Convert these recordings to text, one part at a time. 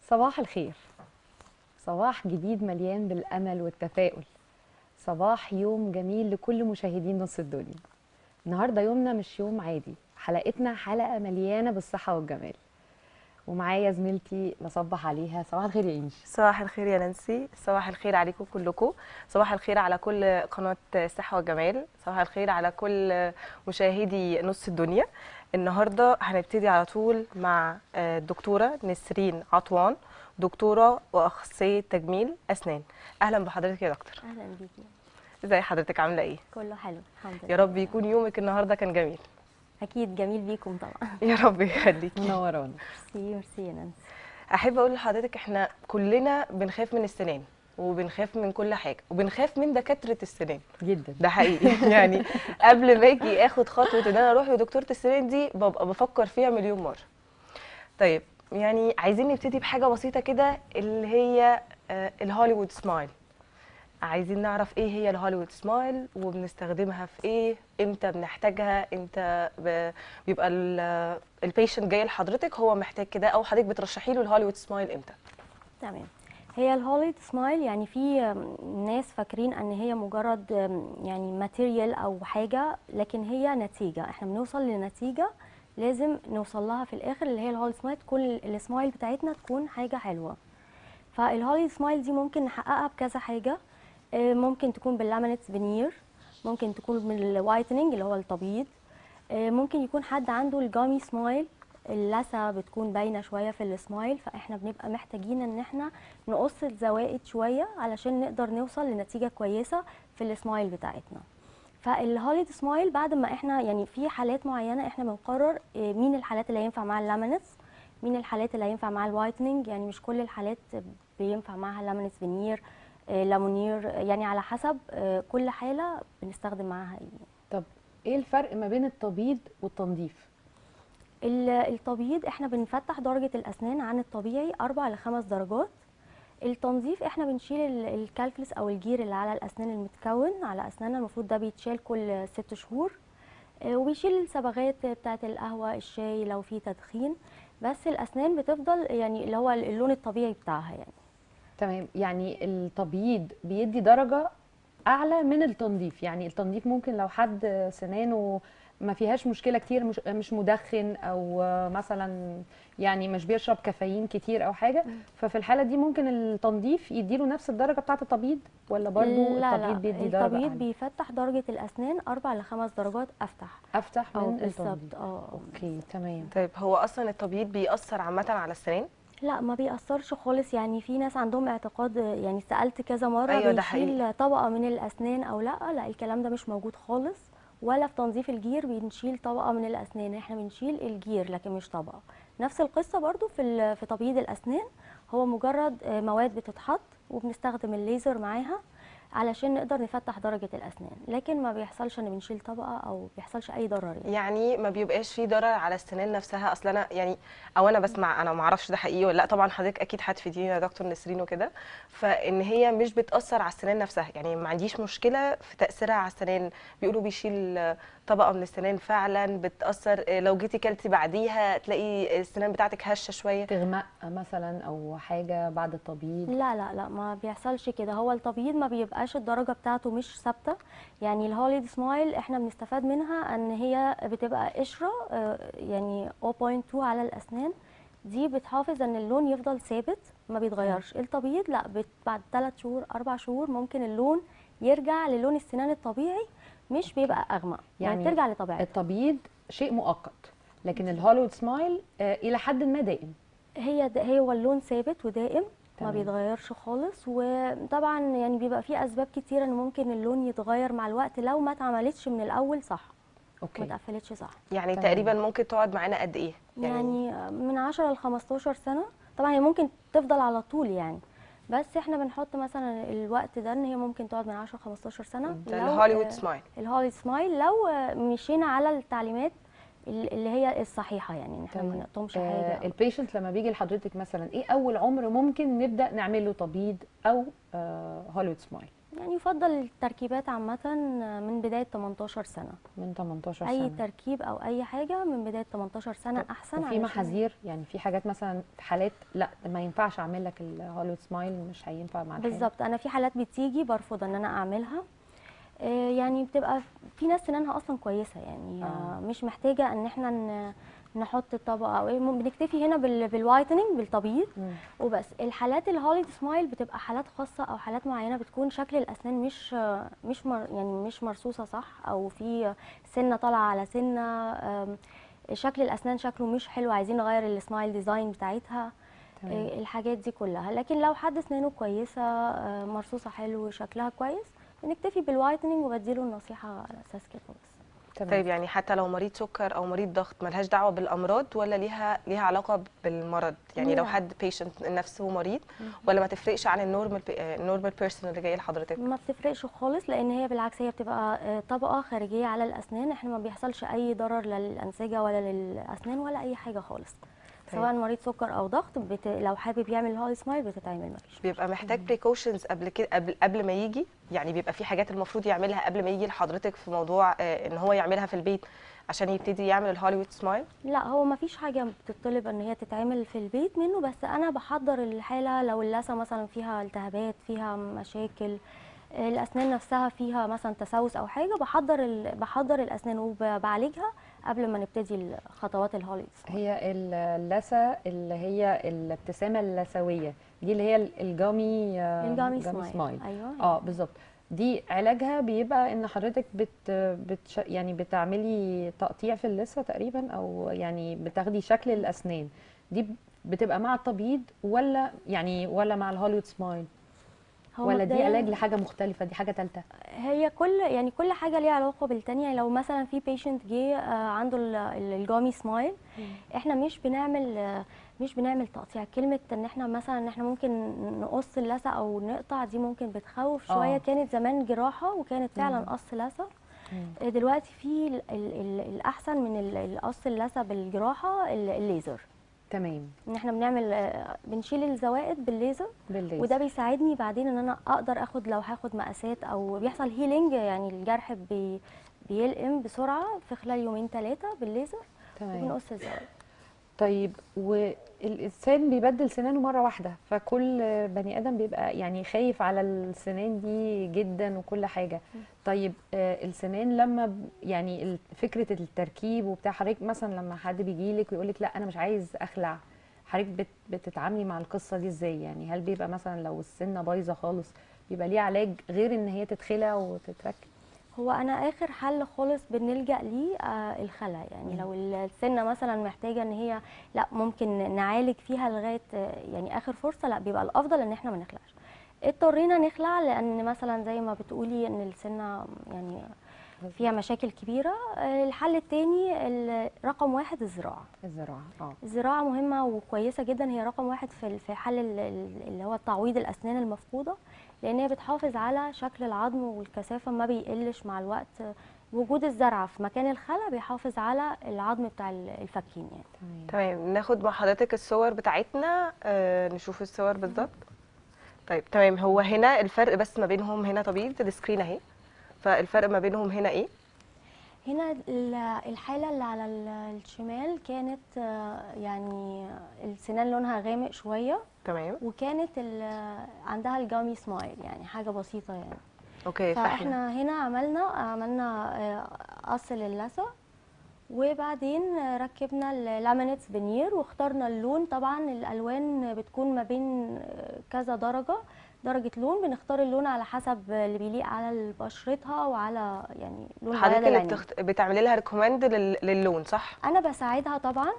صباح الخير. صباح جديد مليان بالأمل والتفاؤل. صباح يوم جميل لكل مشاهدين نص الدنيا. النهارده يومنا مش يوم عادي، حلقتنا حلقة مليانة بالصحة والجمال. ومعايا زميلتي بصبح عليها. صباح الخير يا إنجي. صباح الخير يا نانسي، صباح الخير عليكم كلكم، صباح الخير على كل قناة الصحة والجمال، صباح الخير على كل مشاهدي نص الدنيا. النهارده هنبتدي على طول مع الدكتورة نسرين عطوان، دكتورة وأخصائية تجميل أسنان. أهلا بحضرتك يا دكتور. اهلا بيكي. ازي حضرتك، عاملة ايه؟ كله حلو الحمد لله. يا رب يكون يومك النهارده كان جميل. اكيد جميل بيكم طبعا. يا رب يخليكي. منورانا. ميرسي ميرسي يا نانسي. احب اقول لحضرتك احنا كلنا بنخاف من السنان، وبنخاف من كل حاجه، وبنخاف من دكاتره السنان جدا. ده حقيقي. يعني قبل ما اجي اخد خطوه ان انا اروح لدكتوره السنان دي ببقى بفكر فيها مليون مره. طيب يعني عايزين نبتدي بحاجه بسيطه كده اللي هي الهوليوود سمايل. عايزين نعرف ايه هي الهوليوود سمايل، وبنستخدمها في ايه، امتى بنحتاجها، امتى بيبقى البيشنت جاي لحضرتك هو محتاج كده، او حضرتك بترشحي له الهوليوود سمايل امتى؟ تمام. هي الهوليد سمايل يعني في ناس فاكرين ان هي مجرد يعني ماتيريال او حاجه، لكن هي نتيجه. احنا بنوصل لنتيجه لازم نوصل لها في الاخر، اللي هي الهوليد سمايل. تكون السمايل بتاعتنا تكون حاجه حلوه. فالهوليد سمايل دي ممكن نحققها بكذا حاجه. ممكن تكون باللامينيت فينير، ممكن تكون بالوايتنينج اللي هو التبييض. ممكن يكون حد عنده الجامي سمايل، اللثه بتكون باينه شويه في السمايل، فاحنا بنبقى محتاجين ان احنا نقص الزوائد شويه علشان نقدر نوصل لنتيجه كويسه في السمايل بتاعتنا. فالهوليد سمايل بعد ما احنا يعني في حالات معينه احنا بنقرر مين الحالات اللي هينفع معاها اللامينتس، مين الحالات اللي هينفع معاها الوايتنينج. يعني مش كل الحالات بينفع معاها لامينتس فينير، لامونير، يعني على حسب كل حاله بنستخدم معاها ايه. طب ايه الفرق ما بين التبييض والتنظيف؟ التبييض احنا بنفتح درجة الأسنان عن الطبيعي 4 ل5 درجات. التنظيف احنا بنشيل الكالكلس أو الجير اللي على الأسنان المتكون على أسناننا، المفروض ده بيتشال كل 6 شهور. وبيشيل الصبغات بتاعة القهوة الشاي لو في تدخين، بس الأسنان بتفضل يعني اللي هو اللون الطبيعي بتاعها يعني. تمام، يعني التبييض بيدي درجة أعلى من التنظيف. يعني التنظيف ممكن لو حد سنانه ما فيهاش مشكلة كتير، مش مدخن أو مثلا يعني مش بيشرب كافيين كتير أو حاجة، ففي الحالة دي ممكن التنظيف يديله نفس الدرجة بتاعة التبييض، ولا برضو لا التبييض لا، بيدي درجة التبييض أعلى؟ بيفتح درجة الأسنان 4 ل5 درجات أفتح. أفتح أو من بالظبط. التنظيف. أوكي تمام. طيب هو اصلا التبييض بيأثر عامه على السنان؟ لا ما بيأثرش خالص. يعني في ناس عندهم اعتقاد، يعني سألت كذا مرة ايوه ده حقيقي. بيشيل طبقة من الأسنان أو لا الكلام ده مش موجود خالص. ولا في تنظيف الجير بنشيل طبقة من الأسنان، احنا بنشيل الجير لكن مش طبقة. نفس القصة برضو في تبييض الأسنان، هو مجرد مواد بتتحط وبنستخدم الليزر معاها علشان نقدر نفتح درجة الأسنان، لكن ما بيحصلش ان بنشيل طبقة أو بيحصلش أي ضرر يعني. يعني ما بيبقاش فيه ضرر على السنان نفسها؟ اصل انا يعني، او انا بسمع، انا ما اعرفش ده حقيقي ولا لا، طبعا حضرتك اكيد هتفيديني يا دكتور نسرين وكده. فان هي مش بتاثر على السنان نفسها، يعني ما عنديش مشكله في تاثيرها على السنان. بيقولوا بيشيل طبقه من السنان، فعلا بتاثر. لو جيتي كلتي بعديها تلاقي السنان بتاعتك هشه شويه. تغمق مثلا أو حاجة بعد التبييض؟ لا لا لا، ما بيحصلش كده. هو التبييض ما بيبقاش الدرجة بتاعته مش ثابتة. يعني الهوليد سمايل احنا بنستفاد منها ان هي بتبقى قشرة يعني 0.2 على الأسنان، دي بتحافظ ان اللون يفضل ثابت ما بيتغيرش. التبييض لا، بعد 3 شهور 4 شهور ممكن اللون يرجع للون السنان الطبيعي، مش بيبقى أغمق، يعني بترجع لطبيعتها. التبييض شيء مؤقت، لكن الهوليوود سمايل الى حد ما دائم. هو اللون ثابت ودائم، ما تمام. بيتغيرش خالص. وطبعا يعني بيبقى فيه اسباب كتيره ان ممكن اللون يتغير مع الوقت لو ما اتعملتش من الاول صح، ما اوكي اتقفلتش صح. يعني تمام. تقريبا ممكن تقعد معانا قد ايه يعني من 10 ل 15 سنه. طبعا هي ممكن تفضل على طول يعني، بس احنا بنحط مثلا الوقت ده ان هي ممكن تقعد من 10 ل 15 سنه. ده لو الهوليوود سمايل. الهولي سمايل لو مشينا على التعليمات اللي هي الصحيحه، يعني ان احنا ما طيب نقطمش حاجه أو. البيشنت لما بيجي لحضرتك مثلا ايه اول عمر ممكن نبدا نعمل له تبييض او هوليوود سمايل؟ يعني يفضل التركيبات عامة من بداية 18 سنة. من 18 أي سنه. تركيب أو أي حاجة من بداية 18 سنة أحسن. وفي علشان محاذير يعني، في حاجات مثلا في حالات لا ما ينفعش اعمل لك الهوليوود سمايل، مش هينفع مع الحالة. بالظبط، أنا في حالات بتيجي برفض إن أنا أعملها. يعني بتبقى في ناس سنانها أصلا كويسة، يعني مش محتاجة إن احنا نحط طبقة أو إيه. بنكتفي هنا بالوايتنينج، بالتبييض وبس. الحالات الهوليوود سمايل بتبقى حالات خاصة أو حالات معينة، بتكون شكل الأسنان يعني مش مرصوصة صح، أو في سنة طالعة على سنة، شكل الأسنان شكله مش حلو، عايزين نغير السمايل ديزاين بتاعتها. الحاجات دي كلها. لكن لو حد سنانه كويسة مرصوصة حلو شكلها كويس، بنكتفي بالوايتنينج وبديله النصيحة على أساس كده بس. طيب يعني حتى لو مريض سكر او مريض ضغط ملهاش دعوه بالامراض، ولا ليها علاقه بالمرض؟ يعني لو حد بيشنت نفسه مريض، ولا ما تفرقش عن النورمال بيرسون اللي جاي لحضرتك؟ ما بتفرقش خالص، لان هي بالعكس هي بتبقى طبقه خارجيه على الاسنان. احنا ما بيحصلش اي ضرر لا للانسجه ولا للاسنان ولا اي حاجه خالص. سواء مريض سكر او ضغط لو حابب يعمل هولي سمايل بتتعمل، ما فيش. بيبقى محتاج بريكوشنز قبل كده، قبل ما يجي؟ يعني بيبقى في حاجات المفروض يعملها قبل ما يجي لحضرتك في موضوع ان هو يعملها في البيت عشان يبتدي يعمل الهوليوود سمايل؟ لا، هو ما فيش حاجه بتطلب ان هي تتعمل في البيت منه، بس انا بحضر الحاله لو اللثه مثلا فيها التهابات، فيها مشاكل، الاسنان نفسها فيها مثلا تسوس او حاجه، بحضر الاسنان وبعالجها قبل ما نبتدي خطوات الهوليوود سمايل. هي اللثه اللي هي الابتسامه اللثويه دي، اللي هي الجامي سمايل. ايوه بالظبط. دي علاجها بيبقى ان حضرتك يعني بتعملي تقطيع في اللثه تقريبا، او يعني بتاخدي شكل الاسنان دي. بتبقى مع التبييض ولا مع الهوليوود سمايل، ولا دي علاج لحاجه مختلفه، دي حاجه ثالثه؟ هي كل حاجه ليها علاقه بالتانيه. يعني لو مثلا في بيشنت جه عنده الجامي سمايل، احنا مش بنعمل تقطيع. كلمه ان احنا مثلا ممكن نقص اللثه او نقطع، دي ممكن بتخوف شويه. كانت زمان جراحه وكانت فعلا قص لثه. دلوقتي في الاحسن من القص اللثه بالجراحه الليزر. تمام. ان احنا بنشيل الزوائد بالليزر، وده بيساعدني بعدين ان انا اقدر لو هاخد مقاسات او بيحصل هيلينج، يعني الجرح بيلقم بسرعه في خلال 2 3 بالليزر. تمام. وبنقص الزوائد. طيب، والإنسان بيبدل سنانه مرة واحدة، فكل بني آدم بيبقى يعني خايف على السنان دي جدا وكل حاجة. طيب السنان لما يعني فكرة التركيب وبتاع، حضرتك مثلا لما حد بيجيلك ويقولك لا أنا مش عايز أخلع، حضرتك بتتعاملي مع القصة دي ازاي؟ يعني هل بيبقى مثلا لو السنة بايظة خالص بيبقى ليه علاج غير ان هي تتخلع وتتركب؟ هو انا اخر حل خالص بنلجأ ليه الخلع. يعني لو السنه مثلا محتاجه ان هي لا ممكن نعالج فيها لغايه يعني اخر فرصه، لا بيبقى الافضل ان احنا ما نخلعش. اضطرينا نخلع لان مثلا زي ما بتقولي ان السنه يعني فيها مشاكل كبيره، الحل التاني رقم 1 الزراعه. الزراعه مهمه وكويسه جدا، هي رقم 1 في حل اللي هو تعويض الاسنان المفقوده، لان هي بتحافظ على شكل العظم والكثافه ما بيقلش مع الوقت. وجود الزرعه في مكان الخلع بيحافظ على العظم بتاع الفكين يعني. تمام. ناخد مع حضرتك الصور بتاعتنا، نشوف الصور بالظبط. طيب تمام. هو هنا الفرق بس ما بينهم، هنا تبييض السكرين اهي، فالفرق ما بينهم هنا ايه؟ هنا الحاله اللي على الشمال كانت يعني السنان لونها غامق شويه. تمام. وكانت عندها الجامي سمايل، يعني حاجه بسيطه يعني. اوكي. فاحنا هنا عملنا قص للثه، وبعدين ركبنا اللامينيتس فينير واخترنا اللون. طبعا الالوان بتكون ما بين كذا درجه لون، بنختار اللون على حسب اللي بيليق على بشرتها وعلى يعني لون بياض العين. حضرتك اللي بتعملي لها ريكومند للون صح؟ انا بساعدها طبعا،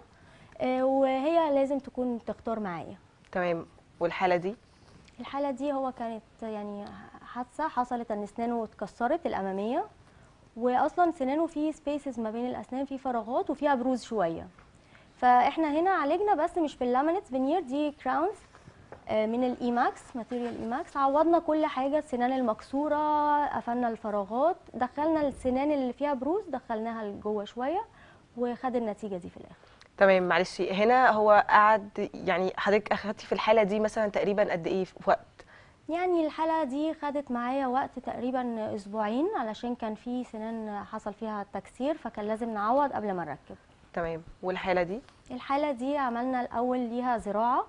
وهي لازم تكون تختار معايا. تمام. والحاله دي؟ الحاله دي هو كانت يعني حادثه حصلت ان اسنانه اتكسرت الاماميه، واصلا سنانه فيه سبيسز ما بين الاسنان، فيه فراغات وفيها بروز شويه. فاحنا هنا عالجنا بس مش باللامينيتس فينير، دي كراونز من الايماكس، ماتيريال ايماكس. عوضنا كل حاجه، السنان المكسوره قفلنا الفراغات، دخلنا السنان اللي فيها بروز دخلناها لجوه شويه، وخد النتيجه دي في الاخر. تمام. معلش، هنا هو قعد يعني حضرتك اخدتي في الحاله دي مثلا تقريبا قد ايه في وقت؟ يعني الحالة دي خدت معايا وقت تقريبا اسبوعين، علشان كان في سنان حصل فيها تكسير، فكان لازم نعوض قبل ما نركب. تمام. والحاله دي؟ الحالة دي عملنا الاول ليها زراعة،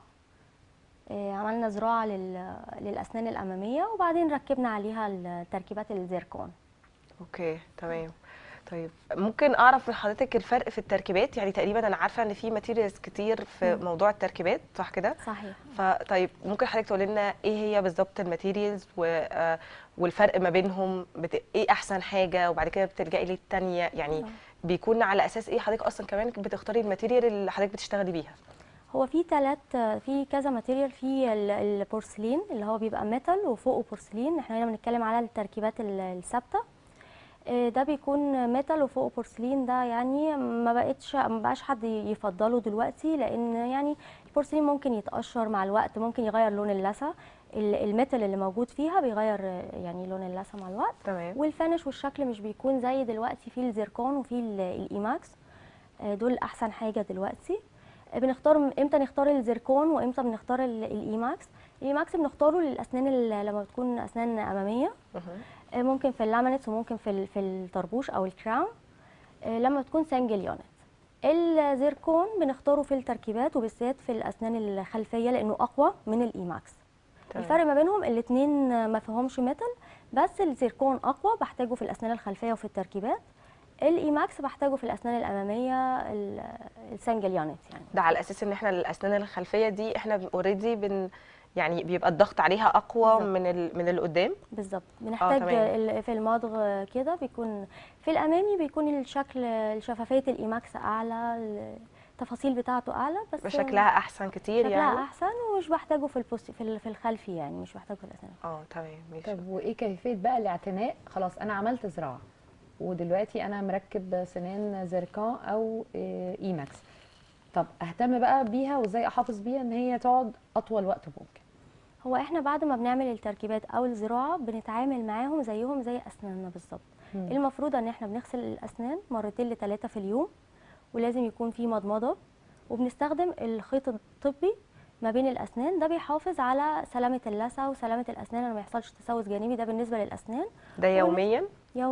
عملنا زراعة للأسنان الأمامية، وبعدين ركبنا عليها التركيبات الزيركون. اوكي تمام. طيب ممكن اعرف من حضرتك الفرق في التركيبات؟ يعني تقريبا انا عارفه ان في ماتيريالز كتير في موضوع التركيبات، صح كده؟ صحيح. فطيب ممكن حضرتك تقول لنا ايه هي بالظبط الماتيريالز والفرق ما بينهم، ايه احسن حاجه وبعد كده بتلجئي للتانيه، يعني بيكون على اساس ايه حضرتك اصلا كمان بتختاري الماتيريال اللي حضرتك بتشتغلي بيها؟ هو في كذا ماتيريال. في البورسلين اللي هو بيبقى ميتال وفوقه بورسلين، احنا هنا بنتكلم على التركيبات الثابته. ده بيكون ميتال وفوقه بورسلين. ده يعني ما بقاش حد يفضله دلوقتي، لان يعني البورسلين ممكن يتقشر مع الوقت، ممكن يغير لون اللثه. الميتال اللي موجود فيها بيغير يعني لون اللثه مع الوقت. تمام. والفينش والشكل مش بيكون زي دلوقتي في الزيركون وفي الايماكس. دول احسن حاجه دلوقتي. بنختار امتى نختار الزيركون وامتى بنختار الايماكس. الايماكس بنختاره للاسنان لما بتكون اسنان اماميه، ممكن في اللامينتس وممكن في الطربوش او الكراون لما بتكون سنجل يونت. الزيركون بنختاره في التركيبات وبالذات في الاسنان الخلفيه لانه اقوى من الايماكس. الفرق ما بينهم الاثنين ما فيهمش ميتال، بس الزيركون اقوى بحتاجه في الاسنان الخلفيه وفي التركيبات. الايماكس بحتاجه في الاسنان الاماميه السنجل يونت. يعني ده على اساس ان احنا الاسنان الخلفيه دي احنا اوريدي يعني بيبقى الضغط عليها اقوى بالزبط. من اللي قدام. بالظبط. بنحتاج في المضغ كده بيكون في الامامي بيكون الشفافيه الايماكس اعلى، التفاصيل بتاعته اعلى، بس شكلها احسن كتير شكلها يعني. احسن ومش بحتاجه في الخلفي، يعني مش بحتاجه في الاسنان. تمام ماشي. طب وايه كيفيه بقى الاعتناء؟ خلاص انا عملت زراعه ودلوقتي انا مركب سنان زيركون او ايماكس، طب اهتم بقى بيها وازاي احافظ بيها ان هي تقعد اطول وقت ممكن؟ هو احنا بعد ما بنعمل التركيبات او الزراعه بنتعامل معاهم زيهم زي اسناننا بالظبط. المفروض ان احنا بنغسل الاسنان مرتين ل3 في اليوم، ولازم يكون في مضمضه، وبنستخدم الخيط الطبي ما بين الاسنان. ده بيحافظ على سلامه اللثه وسلامه الاسنان، ان ما يحصلش تسوس جانبي. ده بالنسبه للاسنان. ده يوميا؟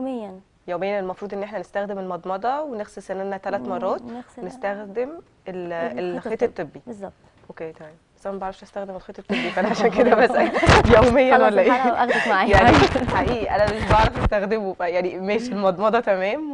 يوميا المفروض ان احنا نستخدم المضمضه ونغسل سناننا 3 مرات، نستخدم الخيط الطبي. بالظبط. اوكي تمام. بس انا ما بعرفش استخدم الخيط الطبي، فانا عشان كده بسال يوميا ولا ايه؟ خلاص اخدك معايا. يعني حقيقي انا مش بعرف استخدمه، يعني ماشي المضمضه تمام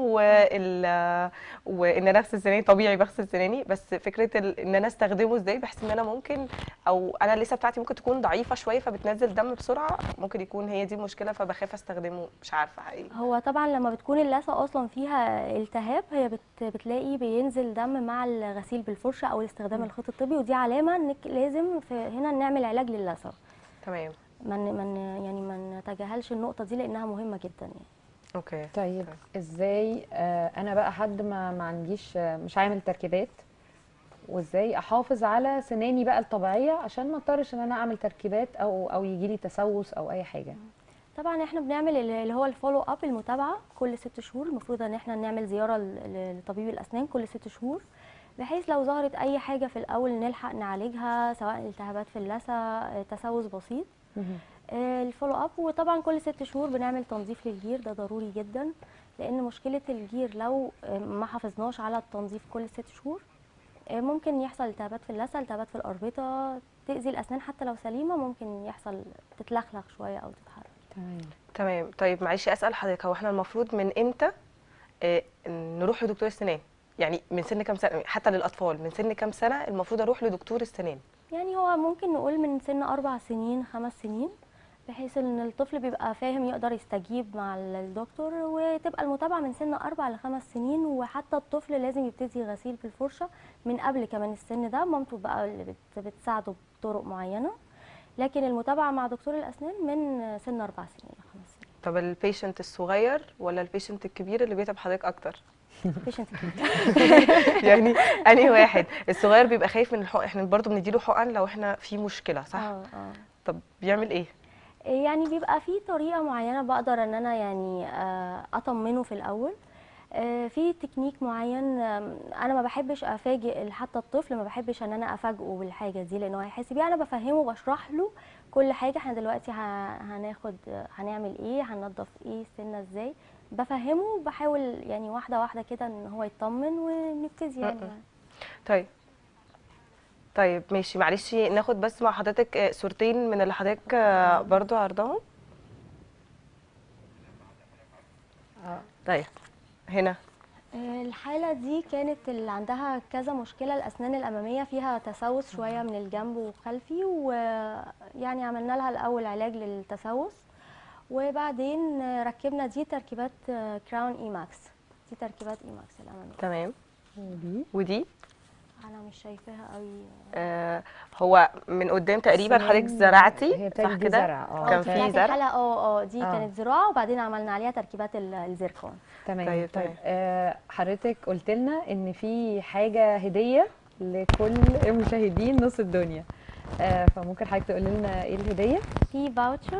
وان انا اغسل سناني طبيعي بغسل سناني، بس فكره ان انا استخدمه ازاي بحس ان انا ممكن، او انا اللثه بتاعتي ممكن تكون ضعيفه شويه فبتنزل دم بسرعه، ممكن يكون هي دي المشكله فبخاف استخدمه، مش عارفه حقيقي. هو طبعا لما بتكون اللثه اصلا فيها التهاب هي بتلاقي بينزل دم مع الغسيل بالفرشه او استخدام الخيط الطبي، ودي علامه انك لازم هنا نعمل علاج للثه. تمام. ما نتجاهلش النقطه دي لانها مهمه جدا يعني. اوكي. طيب ازاي انا بقى حد ما عنديش مش عامل تركيبات، وازاي احافظ على سناني بقى الطبيعيه عشان ما اضطرش ان انا اعمل تركيبات او يجي لي تسوس او اي حاجه؟ طبعا احنا بنعمل اللي هو الفولو اب، المتابعه كل 6 شهور. المفروض ان احنا نعمل زياره لطبيب الاسنان كل 6 شهور، بحيث لو ظهرت اي حاجه في الاول نلحق نعالجها، سواء التهابات في اللثه، تسوس بسيط. الفولو اب. وطبعا كل 6 شهور بنعمل تنظيف للجير، ده ضروري جدا، لان مشكله الجير لو ما حافظناش على التنظيف كل 6 شهور ممكن يحصل التهابات في اللثه، التهابات في الاربطه، تاذي الاسنان حتى لو سليمه، ممكن يحصل تتلخلخ شويه او تتحرك. تمام. طيب معلش اسال حضرتك، هو احنا المفروض من امتى نروح لدكتور السنان؟ يعني من سن كام سنه؟ حتى للاطفال من سن كام سنه المفروض اروح لدكتور السنان؟ يعني هو ممكن نقول من سن 4 سنين 5 سنين، بحيث ان الطفل بيبقى فاهم يقدر يستجيب مع الدكتور، وتبقى المتابعه من سن 4 ل5 سنين. وحتى الطفل لازم يبتدي غسيل بالفرشه من قبل كمان السن ده، مامته بقى اللي بتساعده بطرق معينه، لكن المتابعه مع دكتور الاسنان من سن 4 سنين ل 5 سنين. طب البيشنت الصغير ولا البيشنت الكبير اللي بيتعب حضرتك اكتر؟ البيشنت الكبير. يعني انهي واحد؟ الصغير بيبقى خايف من الحقن، احنا برضو بنديله حقن لو احنا في مشكله، صح؟ طب بيعمل ايه؟ يعني بيبقى في طريقه معينه بقدر ان انا يعني اطمنه في الاول. في تكنيك معين، انا ما بحبش افاجئ حتى الطفل، ما بحبش ان انا افاجئه بالحاجه دي لانه هيحس بيها. انا بفهمه وبشرح له كل حاجه. احنا دلوقتي هناخد هنعمل ايه، هننضف ايه، السنه ازاي، بفهمه وبحاول يعني واحده واحده كده ان هو يطمن ونبتدي يعني. طيب طيب ماشي، معلش ناخد بس مع حضرتك صورتين من اللي حضرتك برضو عرضهم. طيب هنا الحالة دي كانت اللي عندها كذا مشكلة، الأسنان الأمامية فيها تسوس شوية من الجنب وخلفي، ويعني عملنا لها الأول علاج للتسوس، وبعدين ركبنا دي تركيبات كراون اي ماكس. دي تركيبات اي ماكس الأمامية. تمام. ودي أنا مش شايفاها قوي. هو من قدام تقريبا حضرتك زرعتي هي صح كده؟ زرع كان بتاعت في زرع. الحلقة دي آه. كانت زراعة، وبعدين عملنا عليها تركيبات الزيركون. تمام. طيب، طيب تمام. حضرتك قلت لنا ان في حاجه هديه لكل مشاهدين نص الدنيا، فممكن حضرتك تقول لنا ايه الهديه؟ في فاوتشر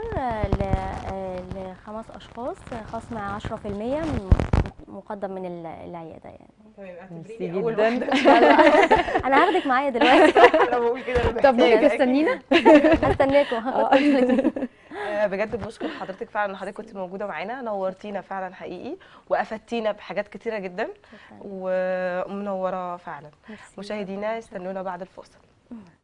ل5 أشخاص، خصم 10% مقدم من العيادة يعني. تمام، ميرسي اعتبريني اول جدا. واحده. أنا هاخدك معايا دلوقتي. انا بقول كده، أنا طب ممكن محتاجة. تستنينا؟ هستناكم هاخد الاتنين. بجد بنشكر حضرتك فعلا ان حضرتك كنت موجوده معانا، نورتينا فعلا حقيقي، وافدتينا بحاجات كتيره جدا، شكراً. ومنوره فعلا. ميرسي. مشاهدينا استنونا بعد الفاصل.